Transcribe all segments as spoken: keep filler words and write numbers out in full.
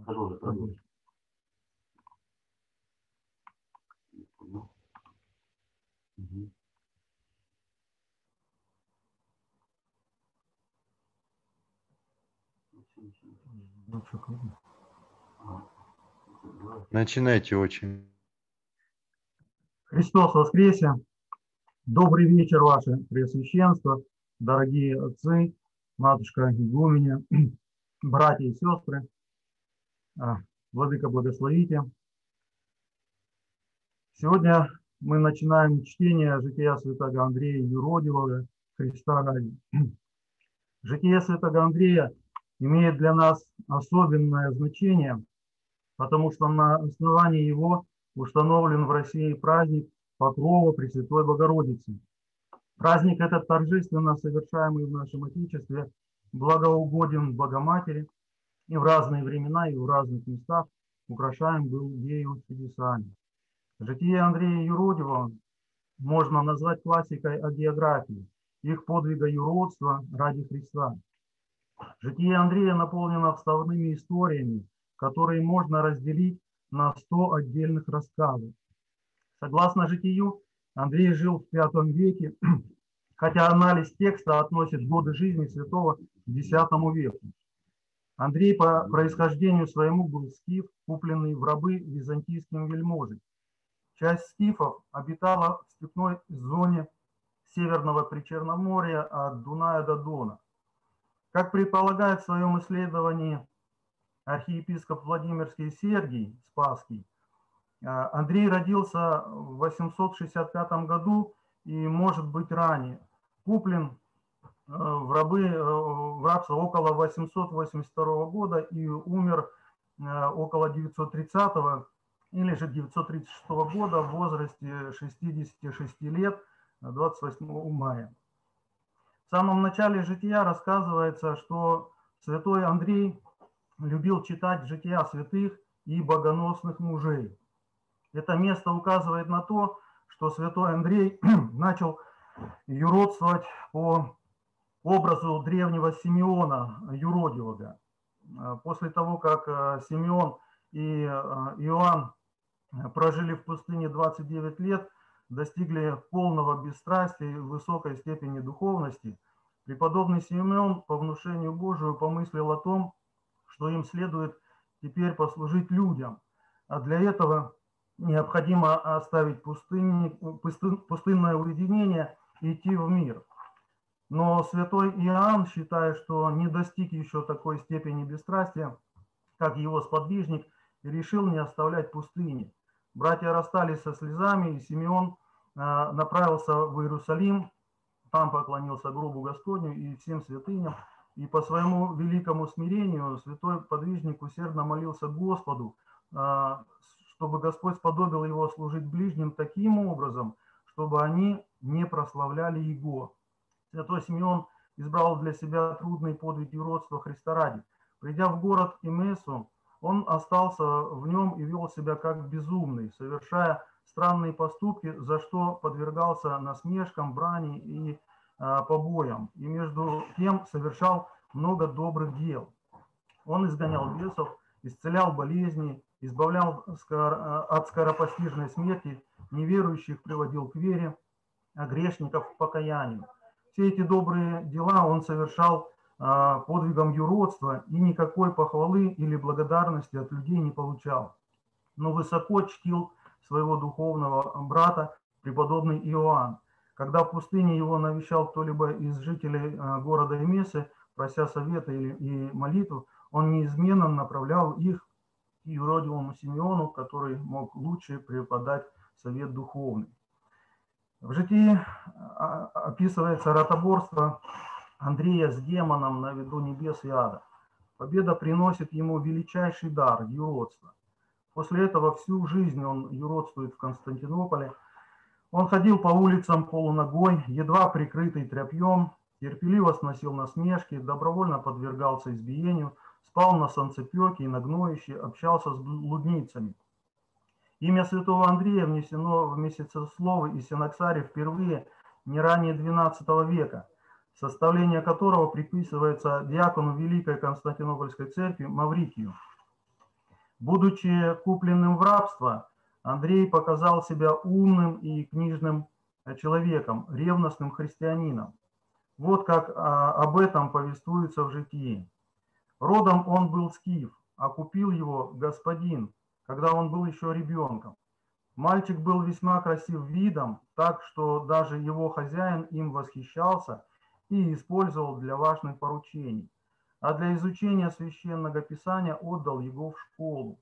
Продолжи, продолжи. Угу. Начинайте очень. Христос воскресе! Добрый вечер, ваше Преосвященство, дорогие отцы, матушка игуменя, братья и сестры. Владыка, благословите. Сегодня мы начинаем чтение жития святого Андрея Юродивого, Христа ради. Житие святого Андрея имеет для нас особенное значение, потому что на основании его установлен в России праздник Покрова Пресвятой Богородицы. Праздник этот торжественно совершаемый в нашем Отечестве, благоугоден Богоматери, и в разные времена и в разных местах украшаем был ею чудесами. Житие Андрея Юродивого можно назвать классикой о географии, их подвига юродства ради Христа. Житие Андрея наполнено вставными историями, которые можно разделить на сто отдельных рассказов. Согласно житию, Андрей жил в пятом веке, хотя анализ текста относит годы жизни святого к десятому веку. Андрей по происхождению своему был скиф, купленный в рабы византийским вельможей. Часть скифов обитала в степной зоне Северного Причерноморья от Дуная до Дона. Как предполагает в своем исследовании архиепископ Владимирский Сергий Спасский, Андрей родился в восемьсот шестьдесят пятом году и, может быть, ранее. Куплен в рабы, в рабство около восемьсот восемьдесят второго года и умер около девятьсот тридцатого или же девятьсот тридцать шестого года в возрасте шестидесяти шести лет, двадцать восьмого мая. В самом начале жития рассказывается, что святой Андрей любил читать жития святых и богоносных мужей. Это место указывает на то, что святой Андрей начал юродствовать по образу древнего Симеона Юродивого. После того, как Симеон и Иоанн прожили в пустыне двадцать девять лет, достигли полного бесстрастия и высокой степени духовности, преподобный Симеон по внушению Божию помыслил о том, что им следует теперь послужить людям, а для этого необходимо оставить пустынь, пустынное уединение и идти в мир. Но святой Иоанн, считая, что не достиг еще такой степени бесстрастия, как его сподвижник, решил не оставлять пустыни. Братья расстались со слезами, и Симеон направился в Иерусалим, там поклонился гробу Господню и всем святыням, и по своему великому смирению святой подвижник усердно молился Господу, чтобы Господь сподобил его служить ближним таким образом, чтобы они не прославляли Его. Святой Симеон избрал для себя трудный подвиг юродства Христа ради. Придя в город Эмесу, он остался в нем и вел себя как безумный, совершая странные поступки, за что подвергался насмешкам, брани и а, побоям. И между тем совершал много добрых дел. Он изгонял бесов, исцелял болезни, избавлял от скоропостижной смерти, неверующих приводил к вере, а грешников к покаянию. Все эти добрые дела он совершал а, подвигом юродства и никакой похвалы или благодарности от людей не получал. Но высоко чтил своего духовного брата, преподобный Иоанн. Когда в пустыне его навещал кто-либо из жителей а, города Эмесы, прося совета или и молитву, он неизменно направлял их к юродивому Симеону, который мог лучше преподать совет духовный. В житии описывается ротоборство Андрея с демоном на виду небес и ада. Победа приносит ему величайший дар – юродство. После этого всю жизнь он юродствует в Константинополе. Он ходил по улицам полуногой, едва прикрытый тряпьем, терпеливо сносил насмешки, добровольно подвергался избиению, спал на санцепёке и на гноище, общался с блудницами. Имя святого Андрея внесено в месяцесловы и синоксаре впервые не ранее двенадцатого века, составление которого приписывается диакону Великой Константинопольской церкви Маврикию. Будучи купленным в рабство, Андрей показал себя умным и книжным человеком, ревностным христианином. Вот как а, об этом повествуется в житии. Родом он был скиф, а купил его господин, когда он был еще ребенком. Мальчик был весьма красив видом, так что даже его хозяин им восхищался и использовал для важных поручений, а для изучения священного писания отдал его в школу.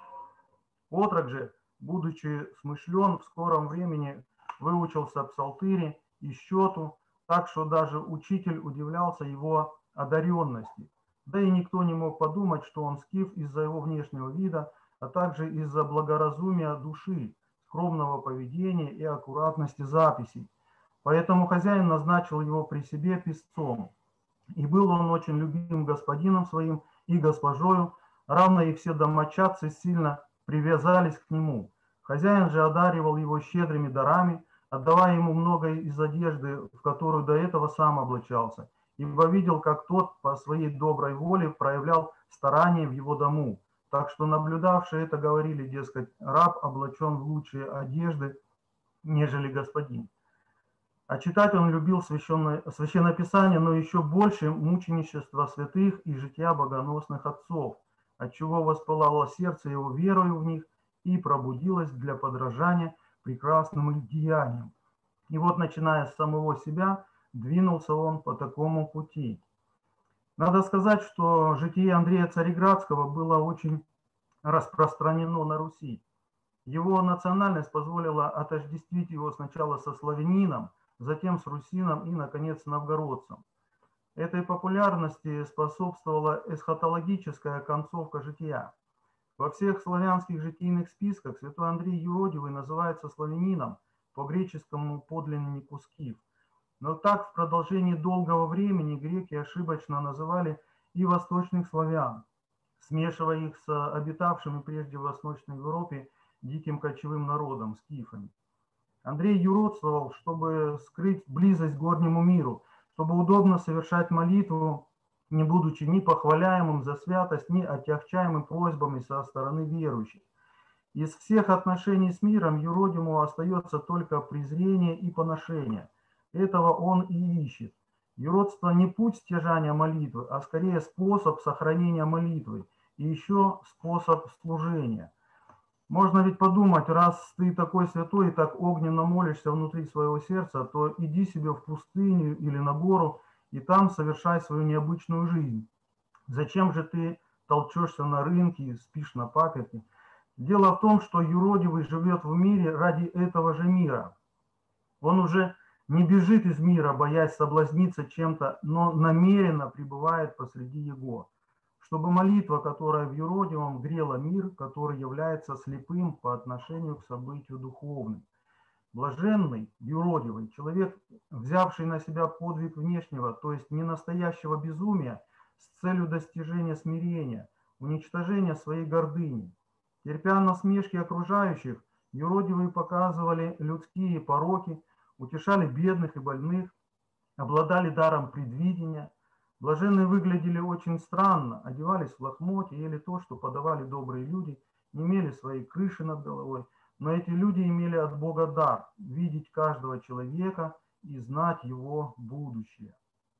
Отрок же, будучи смышлен, в скором времени выучился псалтыре и счету, так что даже учитель удивлялся его одаренности. Да и никто не мог подумать, что он скиф из-за его внешнего вида, а также из-за благоразумия души, скромного поведения и аккуратности записей. Поэтому хозяин назначил его при себе писцом. И был он очень любим господином своим и госпожою, равно и все домочадцы сильно привязались к нему. Хозяин же одаривал его щедрыми дарами, отдавая ему многое из одежды, в которую до этого сам облачался, ибо видел, как тот по своей доброй воле проявлял старание в его дому. Так что наблюдавшие это говорили, дескать, раб облачен в лучшие одежды, нежели господин. А читать он любил священное, священное писание, но еще больше мученичество святых и жития богоносных отцов, отчего воспылало сердце его верою в них и пробудилось для подражания прекрасным их деяниям. И вот, начиная с самого себя, двинулся он по такому пути. Надо сказать, что житие Андрея Цареградского было очень распространено на Руси. Его национальность позволила отождествить его сначала со славянином, затем с русином и, наконец, с новгородцем. Этой популярности способствовала эсхатологическая концовка жития. Во всех славянских житийных списках святой Андрей Юродивый называется славянином по греческому подлиннику скиф. Но так в продолжении долгого времени греки ошибочно называли и восточных славян, смешивая их с обитавшими прежде в Восточной Европе диким кочевым народом, скифами. Андрей юродствовал, чтобы скрыть близость к горнему миру, чтобы удобно совершать молитву, не будучи ни похваляемым за святость, ни отягчаемым просьбами со стороны верующих. Из всех отношений с миром юродимому остается только презрение и поношение. Этого он и ищет. Юродство не путь стяжания молитвы, а скорее способ сохранения молитвы и еще способ служения. Можно ведь подумать, раз ты такой святой и так огненно молишься внутри своего сердца, то иди себе в пустыню или на гору и там совершай свою необычную жизнь. Зачем же ты толчешься на рынке, спишь на паперти? Дело в том, что юродивый живет в мире ради этого же мира. Он уже не бежит из мира, боясь соблазниться чем-то, но намеренно пребывает посреди его, чтобы молитва, которая в юродивом, грела мир, который является слепым по отношению к событию духовным. Блаженный, юродивый, человек, взявший на себя подвиг внешнего, то есть ненастоящего безумия, с целью достижения смирения, уничтожения своей гордыни. Терпя насмешки окружающих, юродивые показывали людские пороки, утешали бедных и больных, обладали даром предвидения. Блаженные выглядели очень странно, одевались в лохмотья, ели то, что подавали добрые люди, не имели своей крыши над головой, но эти люди имели от Бога дар – видеть каждого человека и знать его будущее.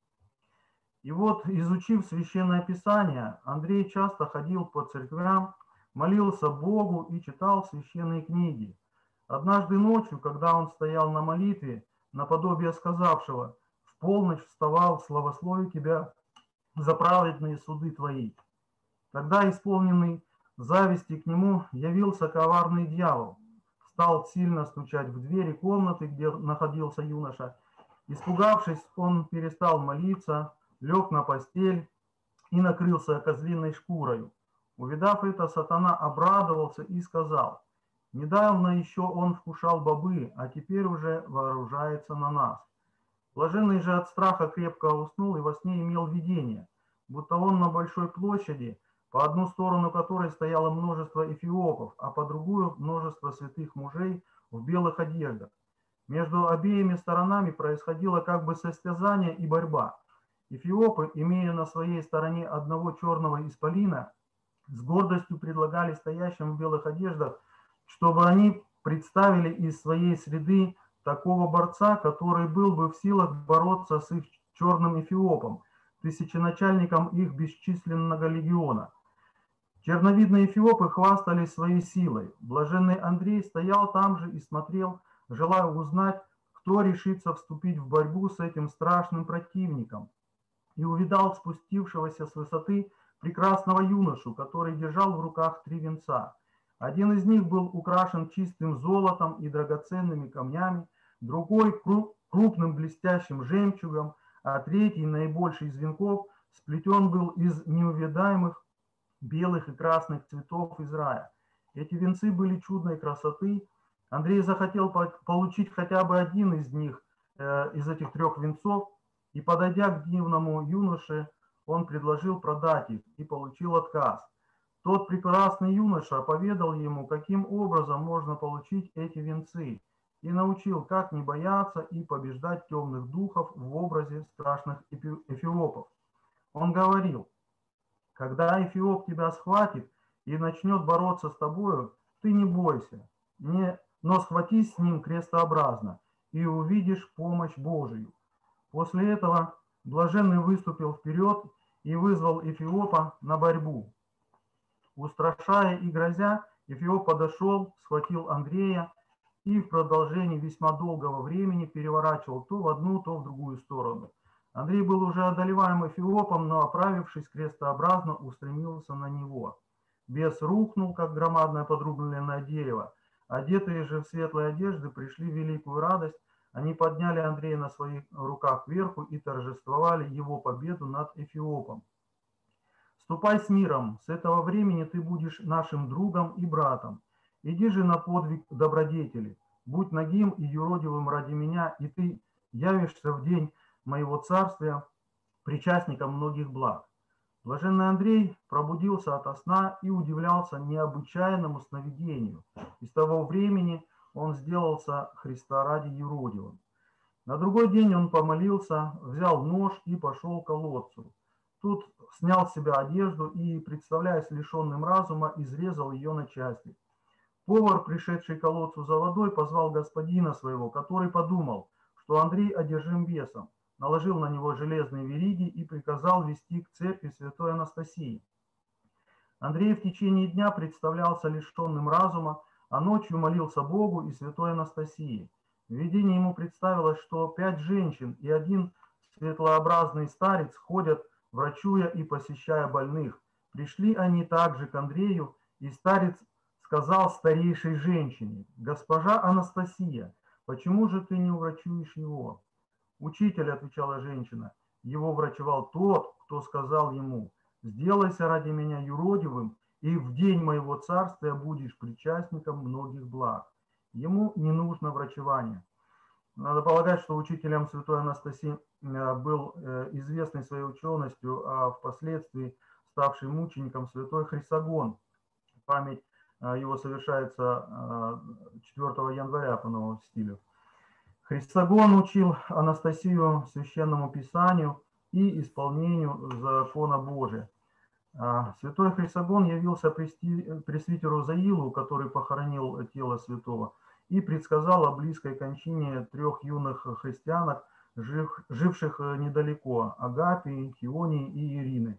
И вот, изучив Священное Писание, Андрей часто ходил по церквям, молился Богу и читал священные книги. Однажды ночью, когда он стоял на молитве, наподобие сказавшего: «В полночь вставал, славословию тебя за праведные суды твои». Тогда, исполненный зависти к нему, явился коварный дьявол, стал сильно стучать в двери комнаты, где находился юноша. Испугавшись, он перестал молиться, лег на постель и накрылся козлиной шкурою. Увидав это, сатана обрадовался и сказал: «Недавно еще он вкушал бобы, а теперь уже вооружается на нас». Блаженный же от страха крепко уснул и во сне имел видение, будто он на большой площади, по одну сторону которой стояло множество эфиопов, а по другую множество святых мужей в белых одеждах. Между обеими сторонами происходило как бы состязание и борьба. Эфиопы, имея на своей стороне одного черного исполина, с гордостью предлагали стоящим в белых одеждах, чтобы они представили из своей среды такого борца, который был бы в силах бороться с их черным эфиопом, тысяченачальником их бесчисленного легиона. Черновидные эфиопы хвастались своей силой. Блаженный Андрей стоял там же и смотрел, желая узнать, кто решится вступить в борьбу с этим страшным противником, и увидал спустившегося с высоты прекрасного юношу, который держал в руках три венца. Один из них был украшен чистым золотом и драгоценными камнями, другой крупным блестящим жемчугом, а третий, наибольший из венков, сплетен был из неувядаемых белых и красных цветов из рая. Эти венцы были чудной красоты. Андрей захотел получить хотя бы один из них, э, из этих трех венцов, и, подойдя к дивному юноше, он предложил продать их и получил отказ. Тот прекрасный юноша поведал ему, каким образом можно получить эти венцы, и научил, как не бояться и побеждать темных духов в образе страшных эфиопов. Он говорил: когда эфиоп тебя схватит и начнет бороться с тобою, ты не бойся, не, но схватись с ним крестообразно, и увидишь помощь Божию. После этого блаженный выступил вперед и вызвал эфиопа на борьбу. Устрашая и грозя, эфиоп подошел, схватил Андрея и в продолжении весьма долгого времени переворачивал то в одну, то в другую сторону. Андрей был уже одолеваем эфиопом, но, оправившись крестообразно, устремился на него. Бес рухнул, как громадное подрубленное дерево. Одетые же в светлые одежды пришли в великую радость. Они подняли Андрея на своих руках кверху и торжествовали его победу над эфиопом. «Ступай с миром, с этого времени ты будешь нашим другом и братом. Иди же на подвиг добродетели, будь нагим и юродивым ради меня, и ты явишься в день моего царствия причастником многих благ». Блаженный Андрей пробудился ото сна и удивлялся необычайному сновидению. И с того времени он сделался Христа ради юродивым. На другой день он помолился, взял нож и пошел к колодцу. Тут снял с себя одежду и, представляясь лишенным разума, изрезал ее на части. Повар, пришедший к колодцу за водой, позвал господина своего, который подумал, что Андрей одержим бесом, наложил на него железные вериги и приказал вести к церкви святой Анастасии. Андрей в течение дня представлялся лишенным разума, а ночью молился Богу и святой Анастасии. В видении ему представилось, что пять женщин и один светлообразный старец ходят, врачуя и посещая больных. Пришли они также к Андрею, и старец сказал старейшей женщине: «Госпожа Анастасия, почему же ты не врачуешь его?» «Учитель, — отвечала женщина, — его врачевал тот, кто сказал ему: сделайся ради меня юродивым, и в день моего царствия будешь причастником многих благ. Ему не нужно врачевание». Надо полагать, что учителем святой Анастасии был известный своей ученостью, а впоследствии ставший мучеником святой Хрисогон. Память его совершается четвёртого января по новому стилю. Хрисогон учил Анастасию священному писанию и исполнению закона Божия. Святой Хрисогон явился пресвитеру Заилу, который похоронил тело святого, и предсказал о близкой кончине трех юных христианок, жив, живших недалеко: Агапии, Хионии и Ирины.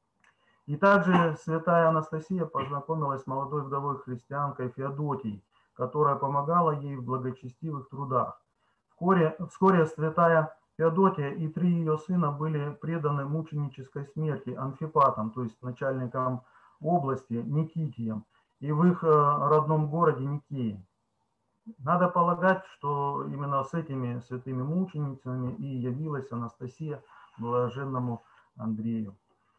И также святая Анастасия познакомилась с молодой вдовой христианкой Феодотией, которая помогала ей в благочестивых трудах. Вскоре, вскоре святая Феодотия и три ее сына были преданы мученической смерти Анфипатом, то есть начальником области Никитием, и в их родном городе Никее. Надо полагать, что именно с этими святыми мученицами и явилась Анастасия блаженному Андрею.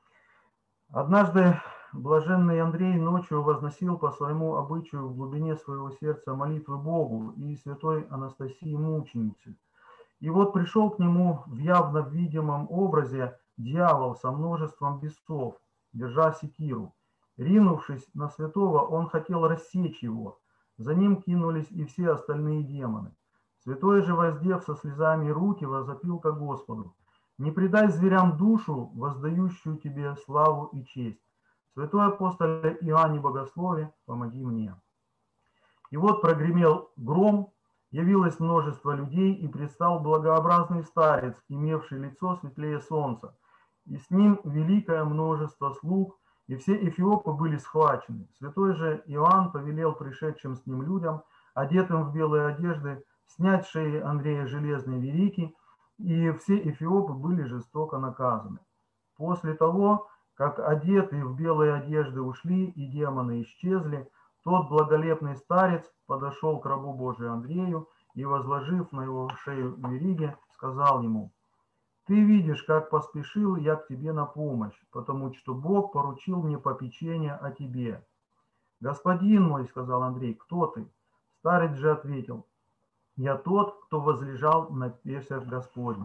Однажды блаженный Андрей ночью возносил по своему обычаю в глубине своего сердца молитвы Богу и святой Анастасии мученице. И вот пришел к нему в явно видимом образе дьявол со множеством бесов, держа секиру. Ринувшись на святого, он хотел рассечь его. За ним кинулись и все остальные демоны. Святой же, воздев со слезами руки, возопил ко Господу: «Не предай зверям душу, воздающую тебе славу и честь. Святой апостол Иоанне Богослове, помоги мне. И вот прогремел гром, явилось множество людей, и предстал благообразный старец, имевший лицо светлее солнца, и с ним великое множество слуг, и все эфиопы были схвачены. Святой же Иоанн повелел пришедшим с ним людям, одетым в белые одежды, снять с шеи Андрея железные верики, и все эфиопы были жестоко наказаны. После того, как одетые в белые одежды ушли и демоны исчезли, тот благолепный старец подошел к рабу Божию Андрею и, возложив на его шею вериги, сказал ему: «Ты видишь, как поспешил я к тебе на помощь, потому что Бог поручил мне попечение о тебе». «Господин мой, — сказал Андрей, — кто ты?» Старец же ответил: «Я тот, кто возлежал на песях Господних».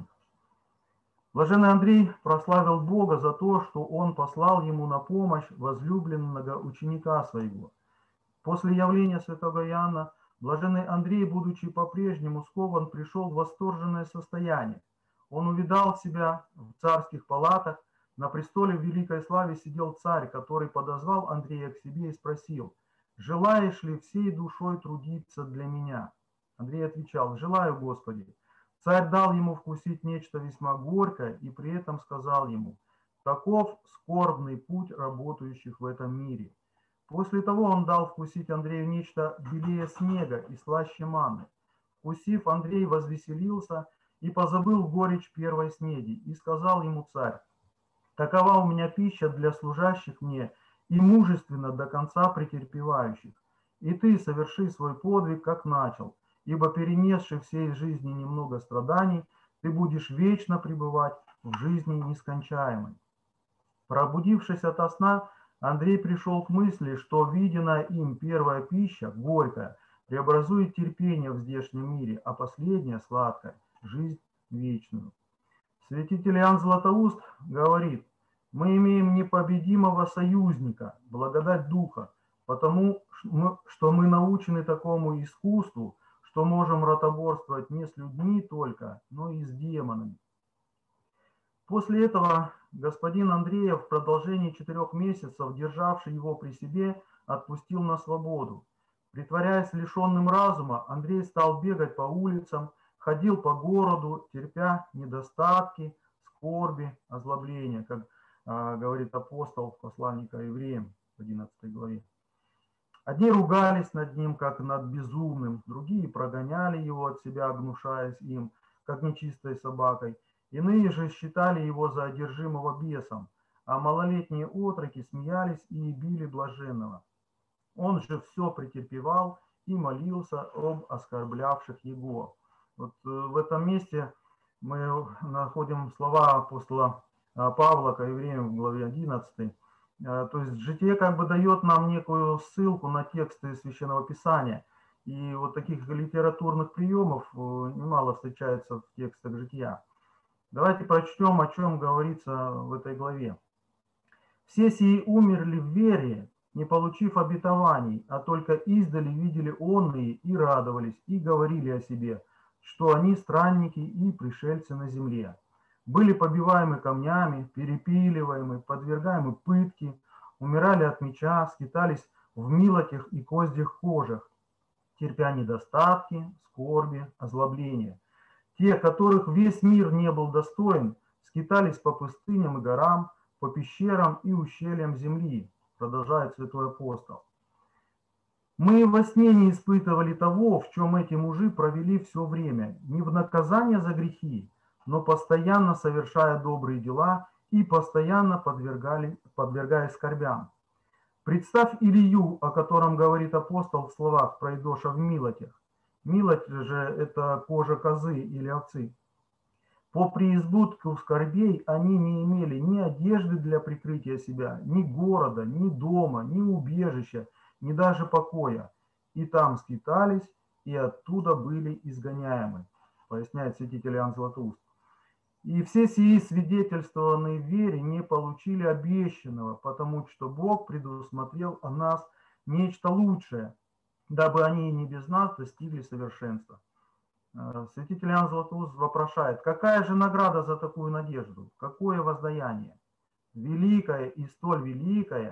Блаженный Андрей прославил Бога за то, что он послал ему на помощь возлюбленного ученика своего. После явления святого Иоанна блаженный Андрей, будучи по-прежнему скован, пришел в восторженное состояние. Он увидал себя в царских палатах, на престоле в великой славе сидел царь, который подозвал Андрея к себе и спросил: «Желаешь ли всей душой трудиться для меня?» Андрей отвечал: «Желаю, Господи». Царь дал ему вкусить нечто весьма горькое и при этом сказал ему: «Таков скорбный путь работающих в этом мире». После того он дал вкусить Андрею нечто белее снега и слаще манны. Вкусив, Андрей возвеселился и позабыл горечь первой снеди, и сказал ему царь: «Такова у меня пища для служащих мне и мужественно до конца претерпевающих. И ты соверши свой подвиг, как начал, ибо перенесший всей жизни немного страданий, ты будешь вечно пребывать в жизни нескончаемой». Пробудившись ото сна, Андрей пришел к мысли, что виденная им первая пища, горькая, преобразует терпение в здешнем мире, а последняя, сладкая, жизнь вечную. Святитель Иоанн Златоуст говорит: «Мы имеем непобедимого союзника, благодать Духа, потому что мы научены такому искусству, что можем ротоборствовать не с людьми только, но и с демонами». После этого господин Андреев в продолжении четырех месяцев, державший его при себе, отпустил на свободу. Притворяясь лишенным разума, Андрей стал бегать по улицам, ходил по городу, терпя недостатки, скорби, озлобления, как э, говорит апостол в послании к евреям в одиннадцатой главе. Одни ругались над ним, как над безумным, другие прогоняли его от себя, гнушаясь им, как нечистой собакой. Иные же считали его за одержимого бесом, а малолетние отроки смеялись и били блаженного. Он же все претерпевал и молился об оскорблявших его. Вот в этом месте мы находим слова апостола Павла к евреям в главе одиннадцатой. То есть житие как бы дает нам некую ссылку на тексты Священного Писания. И вот таких литературных приемов немало встречается в текстах жития. Давайте прочтем, о чем говорится в этой главе. «Все сии умерли в вере, не получив обетований, а только издали видели онные и радовались, и говорили о себе, что они странники и пришельцы на земле. Были побиваемы камнями, перепиливаемы, подвергаемы пытке, умирали от меча, скитались в милотях и коздях кожах, терпя недостатки, скорби, озлобления. Те, которых весь мир не был достоин, скитались по пустыням и горам, по пещерам и ущельям земли», продолжает святой апостол. «Мы во сне не испытывали того, в чем эти мужи провели все время, не в наказание за грехи, но постоянно совершая добрые дела и постоянно подвергали, подвергаясь скорбям. Представь Илью, о котором говорит апостол в словах «пройдоша в милотях». Милоть же – это кожа козы или овцы. «По преизбытку скорбей они не имели ни одежды для прикрытия себя, ни города, ни дома, ни убежища, ни даже покоя. И там скитались, и оттуда были изгоняемы», поясняет святитель Иоанн Златоуст. «И все сии свидетельствованные в вере не получили обещанного, потому что Бог предусмотрел о нас нечто лучшее, дабы они не без нас достигли совершенства». Святитель Иоанн Златоуст вопрошает: какая же награда за такую надежду? Какое воздаяние? Великое и столь великое,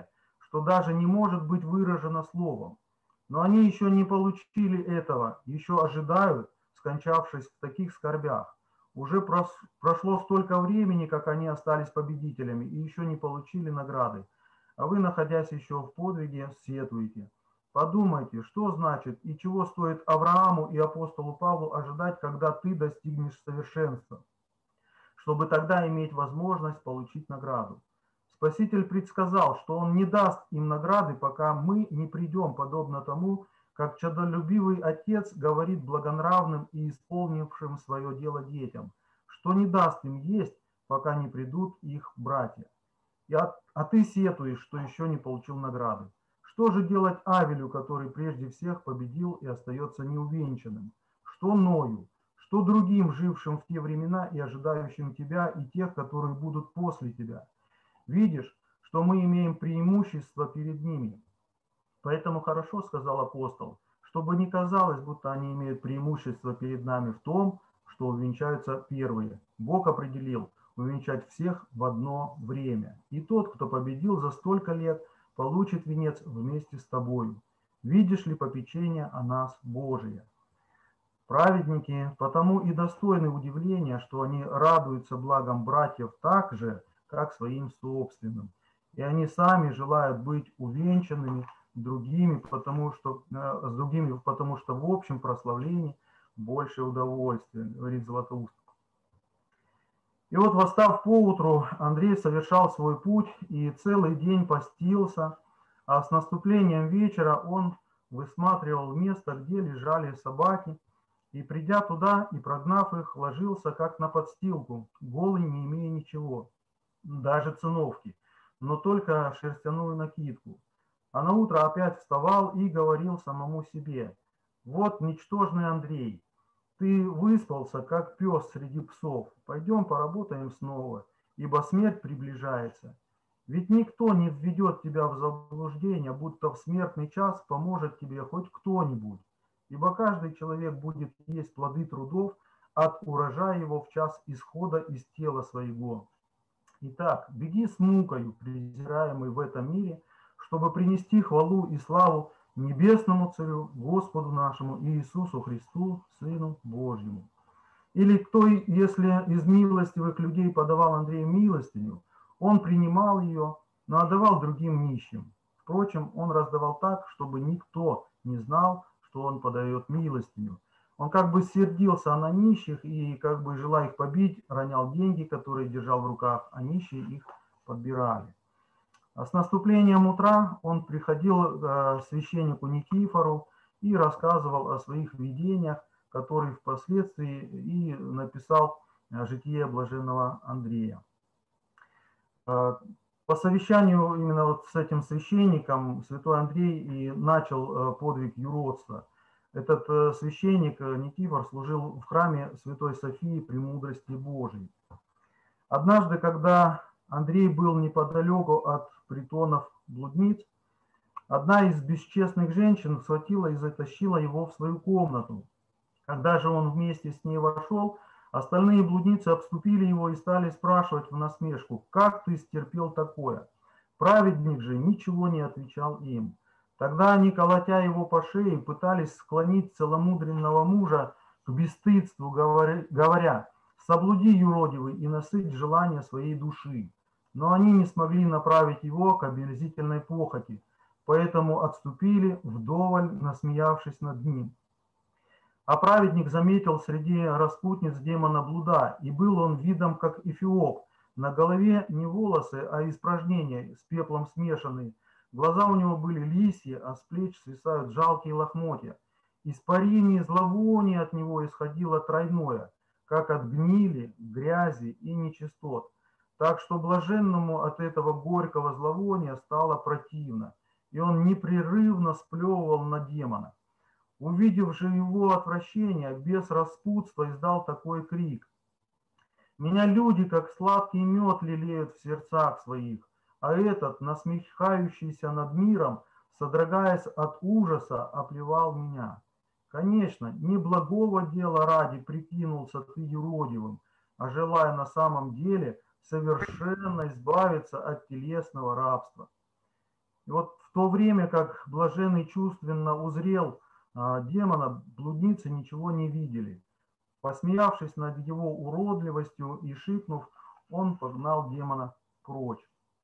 что даже не может быть выражено словом. Но они еще не получили этого, еще ожидают, скончавшись в таких скорбях. Уже прошло столько времени, как они остались победителями и еще не получили награды. А вы, находясь еще в подвиге, сетуете. Подумайте, что значит и чего стоит Аврааму и апостолу Павлу ожидать, когда ты достигнешь совершенства, чтобы тогда иметь возможность получить награду. Спаситель предсказал, что он не даст им награды, пока мы не придем, подобно тому, как чадолюбивый отец говорит благонравным и исполнившим свое дело детям, что не даст им есть, пока не придут их братья. А, а ты сетуешь, что еще не получил награды. Что же делать Авелю, который прежде всех победил и остается неувенчанным? Что Ною? Что другим, жившим в те времена и ожидающим тебя, и тех, которые будут после тебя? Видишь, что мы имеем преимущество перед ними. Поэтому хорошо, сказал апостол, чтобы не казалось, будто они имеют преимущество перед нами в том, что увенчаются первые. Бог определил увенчать всех в одно время. И тот, кто победил за столько лет, получит венец вместе с тобою. Видишь ли попечение о нас Божие? Праведники потому и достойны удивления, что они радуются благам братьев так же, как своим собственным. И они сами желают быть увенчанными другими, потому что, э, с другими, потому что в общем прославлении больше удовольствия, говорит Златоуст. И вот, восстав поутру, Андрей совершал свой путь и целый день постился, а с наступлением вечера он высматривал место, где лежали собаки, и, придя туда и прогнав их, ложился как на подстилку, голый, не имея ничего, даже циновки, но только шерстяную накидку. А на утро опять вставал и говорил самому себе: вот ничтожный Андрей, ты выспался, как пес среди псов, пойдем поработаем снова, ибо смерть приближается. Ведь никто не введет тебя в заблуждение, будто в смертный час поможет тебе хоть кто-нибудь, ибо каждый человек будет есть плоды трудов от урожая его в час исхода из тела своего. Итак, беги с мукою, презираемый в этом мире, чтобы принести хвалу и славу небесному Царю, Господу нашему Иисусу Христу, Сыну Божьему. Или кто, если из милостивых людей подавал Андрею милостыню, он принимал ее, но отдавал другим нищим. Впрочем, он раздавал так, чтобы никто не знал, что он подает милостыню. Он как бы сердился на нищих и, как бы желая их побить, ронял деньги, которые держал в руках, а нищие их подбирали. А с наступлением утра он приходил к священнику Никифору и рассказывал о своих видениях, которые впоследствии и написал «Житие блаженного Андрея». По совещанию именно вот с этим священником святой Андрей и начал подвиг юродства. Этот священник Никифор служил в храме Святой Софии Премудрости Божией. Однажды, когда Андрей был неподалеку от притонов блудниц, одна из бесчестных женщин схватила и затащила его в свою комнату. Когда же он вместе с ней вошел, остальные блудницы обступили его и стали спрашивать в насмешку: «Как ты стерпел такое?» Праведник же ничего не отвечал им. Тогда они, колотя его по шее, пытались склонить целомудренного мужа к бесстыдству, говоря: «Соблуди, юродивый, и насыть желание своей души». Но они не смогли направить его к омерзительной похоти, поэтому отступили, вдоволь насмеявшись над ним. А праведник заметил среди распутниц демона блуда, и был он видом, как Эфиоп, на голове не волосы, а испражнения с пеплом смешанные. Глаза у него были лисьи, а с плеч свисают жалкие лохмотья. Испарение зловония от него исходило тройное, как от гнили, грязи и нечистот. Так что блаженному от этого горького зловония стало противно, и он непрерывно сплевывал на демона. Увидев же его отвращение, бес распутства издал такой крик: «Меня люди, как сладкий мед, лелеют в сердцах своих, а этот, насмехающийся над миром, содрогаясь от ужаса, оплевал меня. Конечно, не благого дела ради прикинулся ты юродивым, а желая на самом деле совершенно избавиться от телесного рабства». И вот в то время, как блаженный чувственно узрел а, демона, блудницы ничего не видели. Посмеявшись над его уродливостью и шикнув, он погнал демона прочь.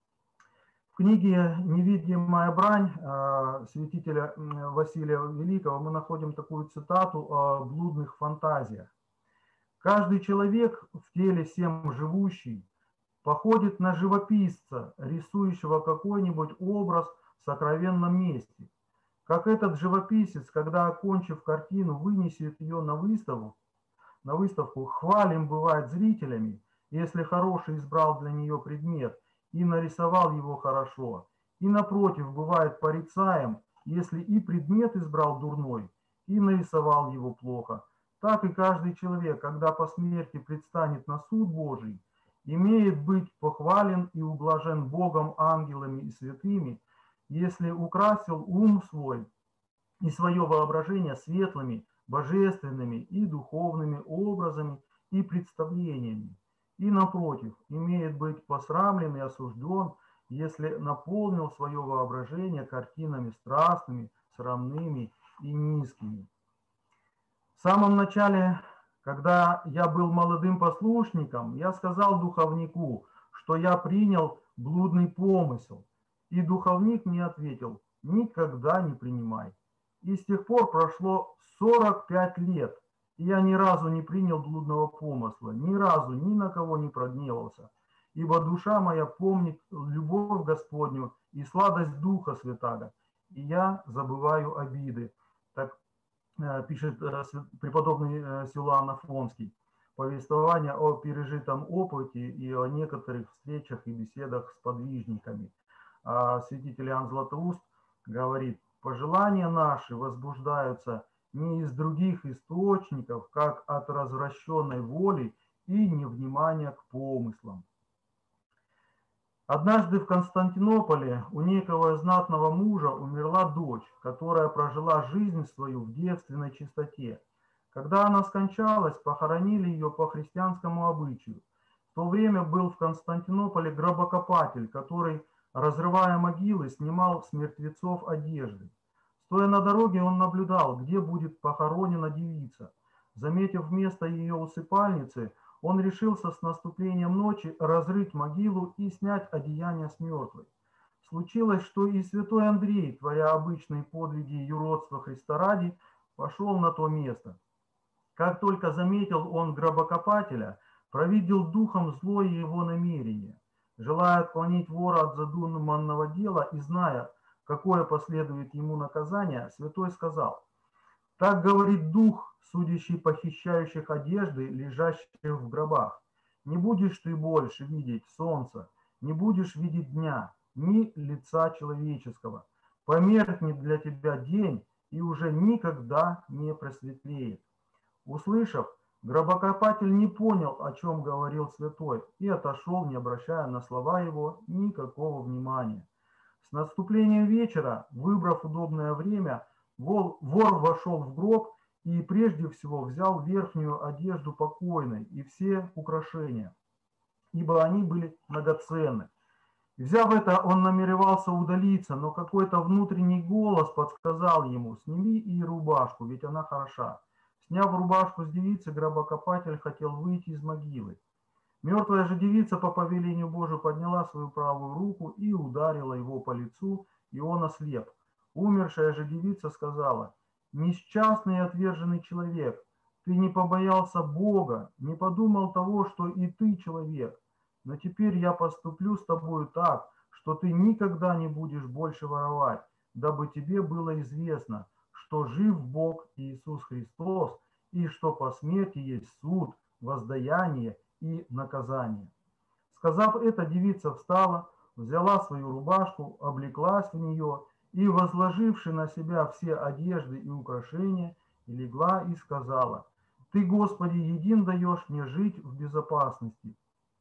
В книге «Невидимая брань» э, святителя Василия Великого мы находим такую цитату о блудных фантазиях. «Каждый человек в теле всем живущий походит на живописца, рисующего какой-нибудь образ в сокровенном месте. Как этот живописец, когда, окончив картину, вынесет ее на выставку, на выставку, хвалим бывает зрителями, если хороший избрал для нее предмет и нарисовал его хорошо, и напротив бывает порицаем, если и предмет избрал дурной, и нарисовал его плохо. Так и каждый человек, когда по смерти предстанет на суд Божий, имеет быть похвален и ублажен Богом, ангелами и святыми, если украсил ум свой и свое воображение светлыми, божественными и духовными образами и представлениями. И, напротив, имеет быть посрамлен и осужден, если наполнил свое воображение картинами страстными, срамными и низкими. В самом начале, когда я был молодым послушником, я сказал духовнику, что я принял блудный помысел. И духовник мне ответил: никогда не принимай. И с тех пор прошло сорок пять лет, и я ни разу не принял блудного помысла, ни разу ни на кого не прогневался, ибо душа моя помнит любовь Господню и сладость Духа Святаго, и я забываю обиды. Так э, пишет э, преподобный э, Силуан Афонский. Повествование о пережитом опыте и о некоторых встречах и беседах с подвижниками. А святитель Иоанн Златоуст говорит: пожелания наши возбуждаются не из других источников, как от развращенной воли и невнимания к помыслам. Однажды в Константинополе у некого знатного мужа умерла дочь, которая прожила жизнь свою в девственной чистоте. Когда она скончалась, похоронили ее по христианскому обычаю. В то время был в Константинополе гробокопатель, который, разрывая могилы, снимал с мертвецов одежды. Стоя на дороге, он наблюдал, где будет похоронена девица. Заметив место ее усыпальницы, он решился с наступлением ночи разрыть могилу и снять одеяние с мертвой. Случилось, что и святой Андрей, творя обычные подвиги юродства Христа ради, пошел на то место. Как только заметил он гробокопателя, провидел духом злое его намерение. Желая отклонить вора от задуманного дела и зная, какое последует ему наказание, святой сказал: «Так говорит дух, судящий похищающих одежды, лежащих в гробах. Не будешь ты больше видеть солнца, не будешь видеть дня, ни лица человеческого. Померкнет для тебя день и уже никогда не просветлеет». Услышав, гробокопатель не понял, о чем говорил святой, и отошел, не обращая на слова его никакого внимания. С наступлением вечера, выбрав удобное время, вор вошел в гроб и прежде всего взял верхнюю одежду покойной и все украшения, ибо они были многоценны. Взяв это, он намеревался удалиться, но какой-то внутренний голос подсказал ему: «Сними и рубашку, ведь она хороша». Сняв рубашку с девицы, гробокопатель хотел выйти из могилы. Мертвая же девица по повелению Божию подняла свою правую руку и ударила его по лицу, и он ослеп. Умершая же девица сказала: «Несчастный и отверженный человек, ты не побоялся Бога, не подумал того, что и ты человек. Но теперь я поступлю с тобою так, что ты никогда не будешь больше воровать, дабы тебе было известно, что жив Бог Иисус Христос, и что по смерти есть суд, воздаяние и наказание». Сказав это, девица встала, взяла свою рубашку, облеклась в нее и, возложивши на себя все одежды и украшения, легла и сказала: «Ты, Господи, един даешь мне жить в безопасности».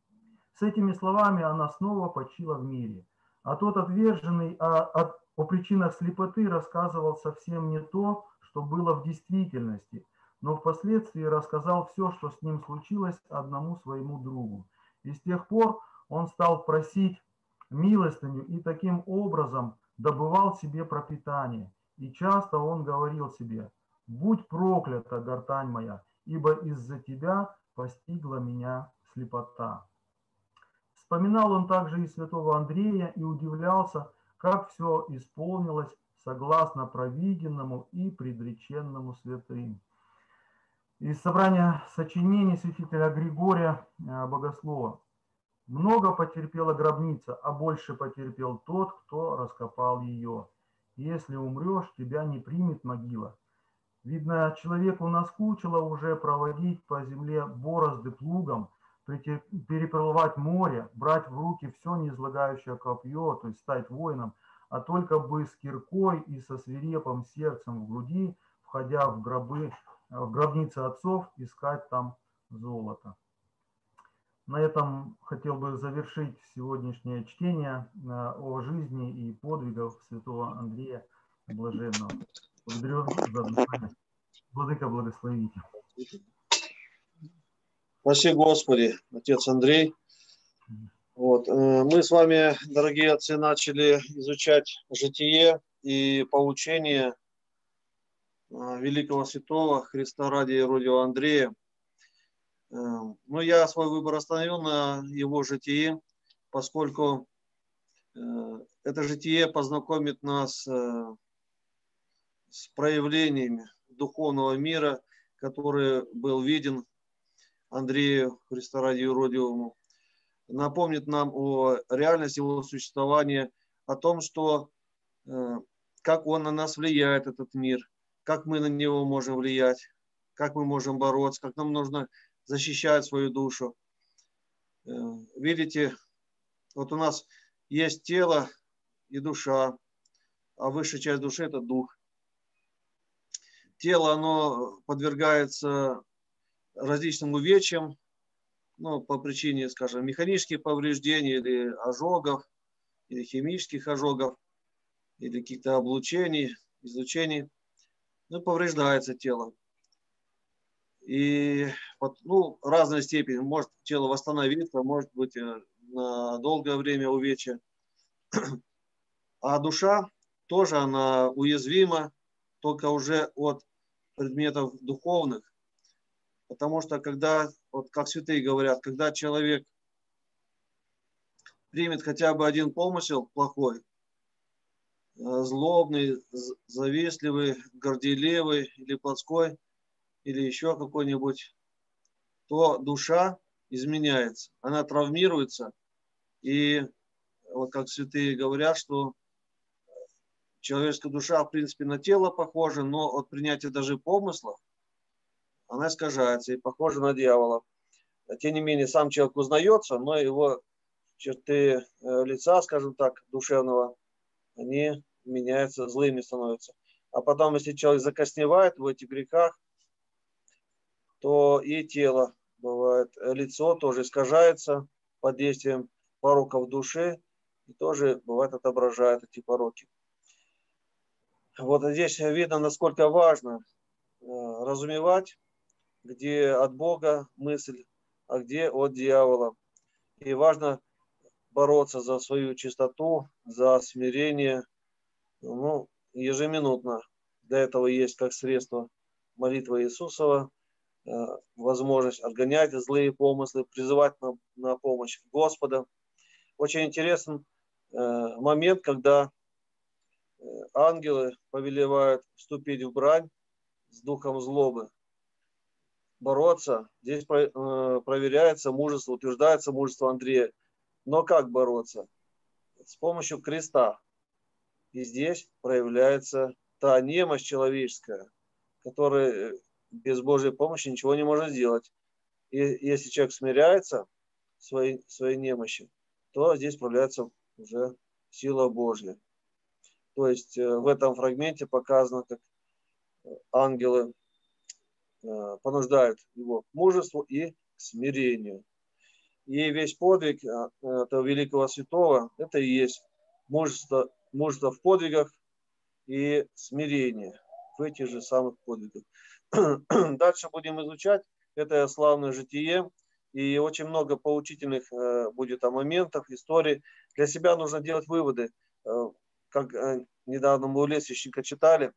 С этими словами она снова почила в мире. А тот отверженный а, от, о причинах слепоты рассказывал совсем не то, что было в действительности, но впоследствии рассказал все, что с ним случилось, одному своему другу. И с тех пор он стал просить милостыню и таким образом добывал себе пропитание, и часто он говорил себе: «Будь проклята, гортань моя, ибо из-за тебя постигла меня слепота». Вспоминал он также и святого Андрея и удивлялся, как все исполнилось согласно провиденному и предреченному святым. Из собрания сочинений святителя Григория Богослова. Много потерпела гробница, а больше потерпел тот, кто раскопал ее. Если умрешь, тебя не примет могила. Видно, человеку наскучило уже проводить по земле борозды плугом, переплывать море, брать в руки все неизлагающее копье, то есть стать воином, а только бы с киркой и со свирепым сердцем в груди, входя в гробы, в гробницы отцов, искать там золото. На этом хотел бы завершить сегодняшнее чтение о жизни и подвигах святого Андрея Блаженного. Благодарю за внимание. Владыка, благословите. Спаси Господи, отец Андрей. Вот. Мы с вами, дорогие отцы, начали изучать житие и поучение великого святого Христа ради Еродивого Андрея. Но я свой выбор остановил на его житии, поскольку это житие познакомит нас с проявлениями духовного мира, который был виден Андрею Христа ради Еродивому, напомнит нам о реальности его существования, о том, что как он на нас влияет, этот мир, как мы на него можем влиять, как мы можем бороться, как нам нужно защищать свою душу. Видите, вот у нас есть тело и душа, а высшая часть души – это дух. Тело, оно подвергается различным увечьям, ну, по причине, скажем, механических повреждений или ожогов, или химических ожогов, или каких-то облучений, излучений. Ну, повреждается тело. И ну, в разной степени. Может тело восстановиться, может быть на долгое время увечья. А душа тоже, она уязвима, только уже от предметов духовных. Потому что когда, вот как святые говорят, когда человек примет хотя бы один помысел плохой, злобный, завистливый, горделивый или плотской, или еще какой-нибудь, то душа изменяется, она травмируется. И вот как святые говорят, что человеческая душа, в принципе, на тело похожа, но от принятия даже помыслов она искажается и похожа на дьявола. Тем не менее, сам человек узнается, но его черты лица, скажем так, душевного, они меняются, злыми становятся. А потом, если человек закосневает в этих грехах, то и тело бывает, лицо тоже искажается под действием пороков души, и тоже бывает отображает эти пороки. Вот здесь видно, насколько важно разумевать, где от Бога мысль, а где от дьявола. И важно бороться за свою чистоту, за смирение, ну, ежеминутно. Для этого есть как средство молитва Иисусова, возможность отгонять злые помыслы, призывать на, на помощь Господа. Очень интересный момент, когда ангелы повелевают вступить в брань с духом злобы, бороться. Здесь проверяется мужество, утверждается мужество Андрея. Но как бороться? С помощью креста. И здесь проявляется та немощь человеческая, которая без Божьей помощи ничего не может сделать. И если человек смиряется в своей, своей немощи, то здесь проявляется уже сила Божья. То есть в этом фрагменте показано, как ангелы понуждают его к мужеству и к смирению. И весь подвиг этого великого святого, это и есть мужество, мужество в подвигах и смирение в этих же самых подвигах. Дальше будем изучать это славное житие, и очень много поучительных будет моментов, историй. Для себя нужно делать выводы. как недавно мы у Лесвичника читали,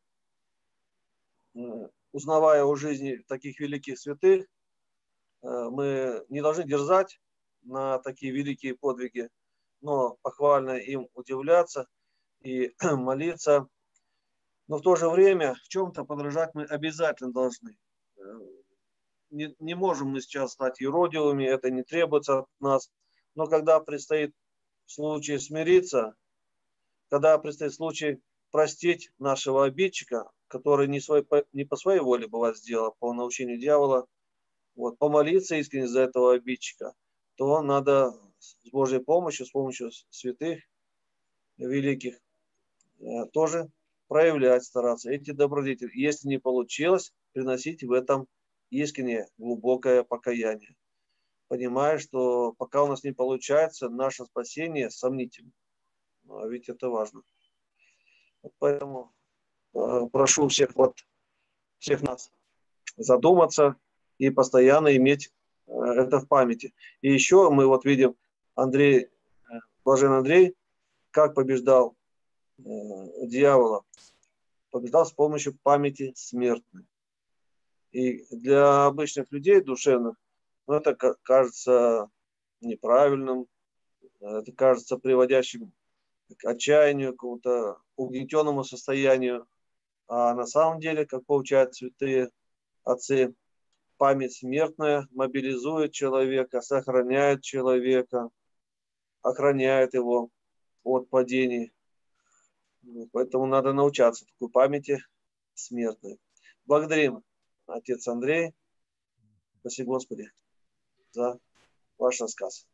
узнавая о жизни таких великих святых, мы не должны дерзать на такие великие подвиги, но похвально им удивляться и молиться. Но в то же время в чем-то подражать мы обязательно должны. Не, не можем мы сейчас стать юродивыми, это не требуется от нас. Но когда предстоит случай смириться, когда предстоит случай простить нашего обидчика, который не, свой, не по своей воле бывает сделал, по научению дьявола, вот, помолиться искренне за этого обидчика, то надо с Божьей помощью, с помощью святых, великих, тоже проявлять, стараться эти добродетели. Если не получилось, приносить в этом искреннее, глубокое покаяние. Понимая, что пока у нас не получается, наше спасение сомнительно. А ведь это важно. Вот поэтому э, прошу всех, вот, всех нас задуматься и постоянно иметь э, это в памяти. И еще мы вот видим Андрей, э, Блаженный Андрей, как побеждал э, дьявола. Побеждал с помощью памяти смертной. И для обычных людей душевных, ну, это кажется неправильным, это кажется приводящим к отчаянию, к какому-то угнетенному состоянию. А на самом деле, как получают святые отцы, память смертная мобилизует человека, сохраняет человека, охраняет его от падений. Поэтому надо научаться такой памяти смертной. Благодарим, отец Андрей. Спасибо, Господи, за ваш рассказ.